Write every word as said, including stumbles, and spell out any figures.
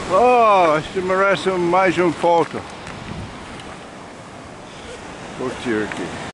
Oh, isso merece mais uma foto. Vou tirar aqui.